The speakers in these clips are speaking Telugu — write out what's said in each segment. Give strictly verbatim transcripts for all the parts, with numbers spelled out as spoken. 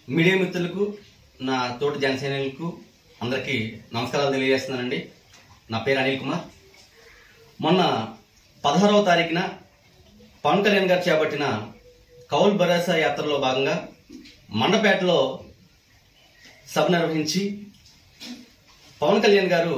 మీడియా మిత్రులకు నా తోటి జనసైనికులకు అందరికీ నమస్కారాలు తెలియజేస్తున్నానండి. నా పేరు అనిల్ కుమార్. మొన్న పదహారవ తారీఖున పవన్ కళ్యాణ్ గారు చేపట్టిన కౌల్ భరోసా యాత్రలో భాగంగా మండపేటలో సభ నిర్వహించి పవన్ కళ్యాణ్ గారు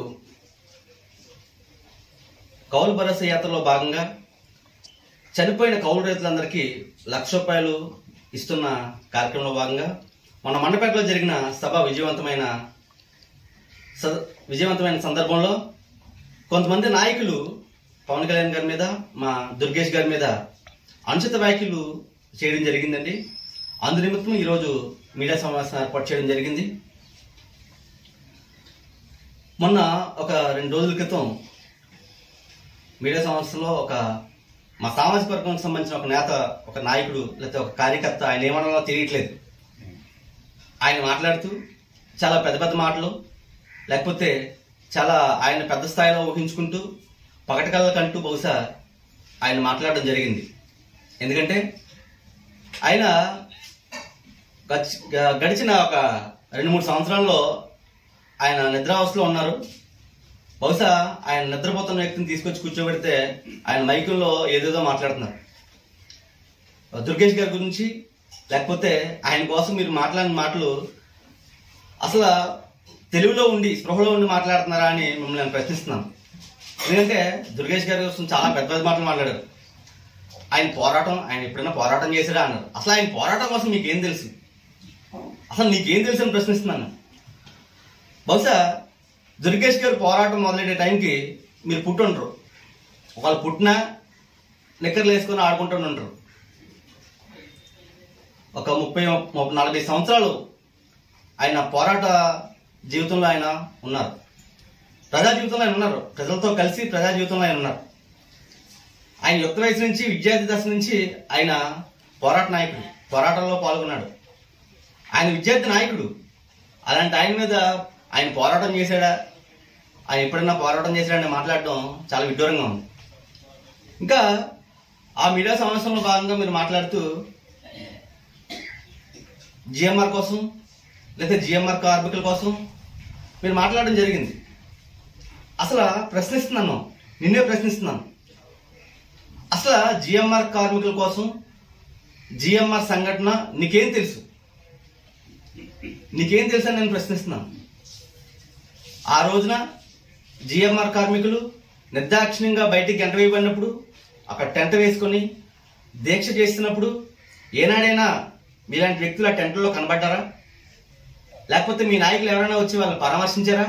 కౌలు భరోసా యాత్రలో భాగంగా చనిపోయిన కౌలు రైతులందరికీ లక్ష రూపాయలు ఇస్తున్న కార్యక్రమంలో భాగంగా మన మండపేటలో జరిగిన సభ విజయవంతమైన విజయవంతమైన సందర్భంలో కొంతమంది నాయకులు పవన్ కళ్యాణ్ గారి మీద, మా దుర్గేష్ గారి మీద అనుచిత వ్యాఖ్యలు చేయడం జరిగిందండి. అందు నిమిత్తం ఈరోజు మీడియా సమావేశం ఏర్పాటు చేయడం జరిగింది. మొన్న ఒక రెండు రోజుల క్రితం మీడియా సమావేశంలో ఒక మా సామాజిక వర్గానికి సంబంధించిన ఒక నేత, ఒక నాయకుడు లేకపోతే ఒక కార్యకర్త, ఆయన ఏమన్నా తెలియట్లేదు, ఆయన మాట్లాడుతూ చాలా పెద్ద పెద్ద మాటలు, లేకపోతే చాలా ఆయన పెద్ద స్థాయిలో ఊహించుకుంటూ పగటకళ్ళకంటూ బహుశా ఆయన మాట్లాడడం జరిగింది. ఎందుకంటే ఆయన గడిచిన ఒక రెండు మూడు సంవత్సరాల్లో ఆయన నిద్రావస్థలో ఉన్నారు. బహుశా ఆయన నిద్రపోతున్న వ్యక్తిని తీసుకొచ్చి కూర్చోబెడితే ఆయన మైకుల్లో ఏదేదో మాట్లాడుతున్నారు. దుర్గేష్ గారి గురించి, లేకపోతే ఆయన కోసం మీరు మాట్లాడిన మాటలు అసలు తెలుగులో ఉండి స్పృహలో ఉండి మాట్లాడుతున్నారా అని మిమ్మల్ని నేను ప్రశ్నిస్తున్నాను. ఎందుకంటే దుర్గేష్ గారి కోసం చాలా పెద్ద పెద్ద మాటలు మాట్లాడారు. ఆయన పోరాటం, ఆయన ఎప్పుడైనా పోరాటం చేశాడా అన్నారు. అసలు ఆయన పోరాటం కోసం మీకేం తెలుసు, అసలు నీకేం తెలుసు అని ప్రశ్నిస్తున్నాను. బహుశా దుర్గేష్ గారు పోరాటం మొదలెట్టే టైంకి మీరు పుట్టుండరు. ఒకళ్ళు పుట్టినా నిక్కర్లు వేసుకొని ఆడుకుంటూ ఉంటారు. ఒక ముప్పై నలభై సంవత్సరాలు ఆయన పోరాట జీవితంలో ఆయన ఉన్నారు. ప్రజా జీవితంలో ఆయన ఉన్నారు. ప్రజలతో కలిసి ప్రజా జీవితంలో ఆయన ఉన్నారు. ఆయన యుక్త వయసు నుంచి, విద్యార్థి దశ నుంచి ఆయన పోరాట నాయకుడు, పోరాటంలో పాల్గొన్నాడు. ఆయన విద్యార్థి నాయకుడు. అలాంటి ఆయన మీద ఆయన పోరాటం చేశాడా, ఆయన ఎప్పుడైనా పోరాటం చేశాడని మాట్లాడడం చాలా విడ్డూరంగా ఉంది. ఇంకా ఆ మీడియా సమావేశంలో భాగంగా మీరు మాట్లాడుతూ జిఎంఆర్ కోసం లేదా జిఎంఆర్ కార్మికుల కోసం మీరు మాట్లాడడం జరిగింది. అసలు ప్రశ్నిస్తున్నాను, నిన్నే ప్రశ్నిస్తున్నాను. అసలు జిఎంఆర్ కార్మికుల కోసం, జిఎంఆర్ సంఘటన నీకేం తెలుసు, నీకేం తెలుసు అని నేను ప్రశ్నిస్తున్నాను. ఆ రోజున జిఎంఆర్ కార్మికులు నిర్దాక్షిణ్యంగా బయటికి గంట వేయబడినప్పుడు, అక్కడ టెంట్ వేసుకొని దీక్ష చేస్తున్నప్పుడు ఏనాడైనా మీలాంటి వ్యక్తులు ఆ టెంట్లో కనబడ్డారా? లేకపోతే మీ నాయకులు ఎవరైనా వచ్చి వాళ్ళని పరామర్శించారా?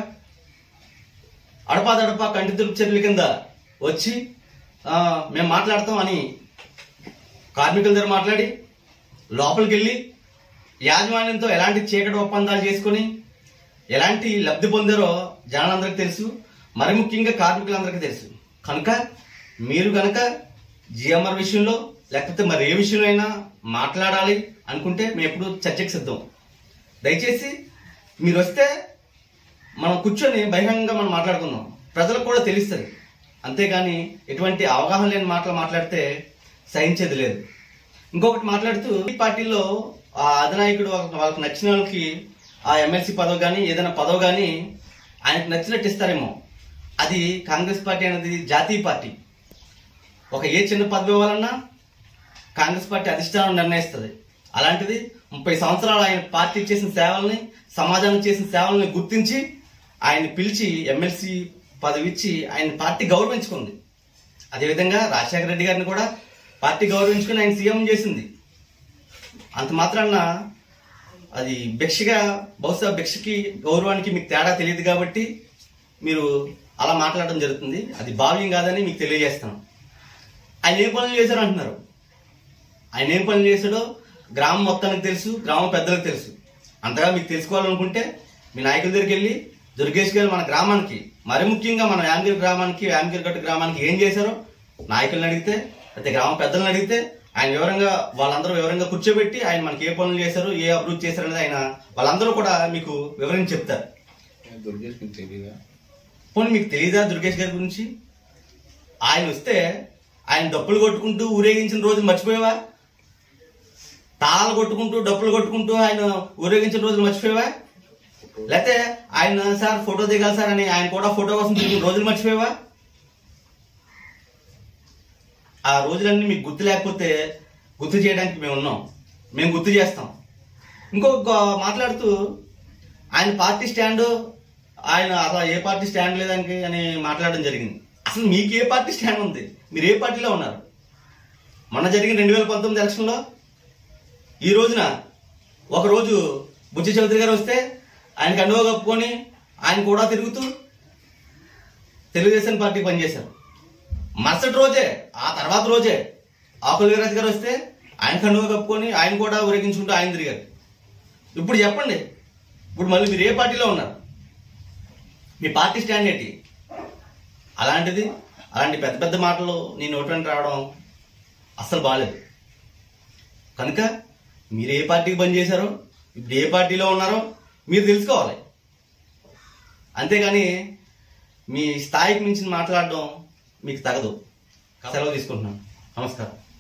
అడపాదడపా కంటి తురుపు చర్యల కింద వచ్చి మేము మాట్లాడతాం అని కార్మికుల దగ్గర మాట్లాడి లోపలికి వెళ్ళి యాజమాన్యంతో ఎలాంటి చీకటి ఒప్పందాలు చేసుకుని ఎలాంటి లబ్ధి పొందారో జనాలందరికీ తెలుసు, మరి ముఖ్యంగా కార్మికులందరికీ తెలుసు. కనుక మీరు కనుక జిఎంఆర్ విషయంలో లేకపోతే మరి ఏ విషయంలో అయినా మాట్లాడాలి అనుకుంటే మేము ఎప్పుడు చర్చకు సిద్ధం. దయచేసి మీరు వస్తే మనం కూర్చొని బహిరంగంగా మనం మాట్లాడుకుందాం, ప్రజలకు కూడా తెలుస్తుంది. అంతేగాని ఎటువంటి అవగాహన లేని మాటలు మాట్లాడితే సహించేది లేదు. ఇంకొకటి మాట్లాడుతూ ఈ పార్టీలో ఆ అధినాయకుడు వాళ్ళకి నచ్చిన వాళ్ళకి ఆ ఎమ్మెల్సీ పదవి కానీ ఏదైనా పదవి కానీ ఆయనకు నచ్చినట్టు ఇస్తారేమో. అది కాంగ్రెస్ పార్టీ అనేది జాతీయ పార్టీ. ఒక ఏ చిన్న పదవి ఇవ్వాలన్నా కాంగ్రెస్ పార్టీ అధిష్టానం నిర్ణయిస్తుంది. అలాంటిది ముప్పై సంవత్సరాలు ఆయన పార్టీ చేసిన సేవల్ని, సమాజానికి చేసిన సేవల్ని గుర్తించి ఆయన పిలిచి ఎమ్మెల్సీ పదవి ఇచ్చి ఆయన పార్టీ గౌరవించుకుంది. అదేవిధంగా రాజశేఖర రెడ్డి గారిని కూడా పార్టీ గౌరవించుకుని ఆయన సీఎం చేసింది. అంత మాత్రాన అది భిక్షగా, బహుశా భిక్షకి గౌరవానికి మీకు తేడా తెలియదు కాబట్టి మీరు అలా మాట్లాడడం జరుగుతుంది. అది భావ్యం కాదని మీకు తెలియజేస్తాను. ఆయన ఏం పనులు చేశారు అంటున్నారు. ఆయన ఏం పనులు చేశాడో గ్రామం మొత్తానికి తెలుసు, గ్రామ పెద్దలకు తెలుసు. అంతగా మీకు తెలుసుకోవాలనుకుంటే మీ నాయకుల దగ్గరికి వెళ్ళి దుర్గేష్ గారు మన గ్రామానికి, మరి ముఖ్యంగా మన యామగిరి గ్రామానికి, యామగిరిగట్టు గ్రామానికి ఏం చేశారో నాయకులను అడిగితే, అయితే గ్రామ పెద్దలను అడిగితే ఆయన వివరంగా వాళ్ళందరూ వివరంగా కూర్చోబెట్టి ఆయన మనకి ఏ పనులు చేశారు, ఏ అభివృద్ధి చేశారు అనేది ఆయన వాళ్ళందరూ కూడా మీకు వివరించి చెప్తారు. పోనీ మీకు తెలియదా దుర్గేష్ గారి గురించి? ఆయన వస్తే ఆయన డప్పులు కొట్టుకుంటూ ఊరేగించిన రోజు మర్చిపోయావా? తాళాలు కొట్టుకుంటూ డప్పులు కొట్టుకుంటూ ఆయన ఊరేగించిన రోజులు మర్చిపోయావా? లేకపోతే ఆయన సార్ ఫోటో దిగాలి సార్ అని ఆయన కూడా ఫోటో కోసం తిరిగిన రోజులు మర్చిపోయావా? ఆ రోజులన్నీ మీకు గుర్తు లేకపోతే గుర్తు చేయడానికి మేము ఉన్నాం, మేము గుర్తు చేస్తాం. ఇంకొక మాట్లాడుతూ ఆయన పార్టీ స్టాండ్, ఆయన అసలు ఏ పార్టీ స్టాండ్ లేదానికి అని మాట్లాడడం జరిగింది. అసలు మీకు ఏ పార్టీ స్టాండ్ ఉంది? మీరు ఏ పార్టీలో ఉన్నారు? మొన్న జరిగిన రెండు వేల పంతొమ్మిది ఎలక్షన్లో ఈ రోజున ఒకరోజు బుజ్జి చౌదరి గారు వస్తే ఆయన కండువా కప్పుకొని ఆయన కూడా తిరుగుతూ తెలుగుదేశం పార్టీ పనిచేశారు. మరుసటి రోజే, ఆ తర్వాత రోజే ఆకుల వీరాజ్ గారు వస్తే ఆయన కండువా కప్పుకొని ఆయన కూడా ఊరేగించుకుంటూ ఆయన తిరిగారు. ఇప్పుడు చెప్పండి, ఇప్పుడు మళ్ళీ మీరు ఏ పార్టీలో ఉన్నారు? మీ పార్టీ స్టాండ్ ఏంటి? అలాంటిది అలాంటి పెద్ద పెద్ద మాటలు నీ నోటి వెంట రావడం అస్సలు బాగాలేదు. కనుక మీరు ఏ పార్టీకి పని చేశారో, ఇప్పుడు ఏ పార్టీలో ఉన్నారో మీరు తెలుసుకోవాలి. అంతేగాని మీ స్థాయికి మించి మాట్లాడడం మీకు తగదు. సెలవు తీసుకుంటున్నాను. నమస్కారం.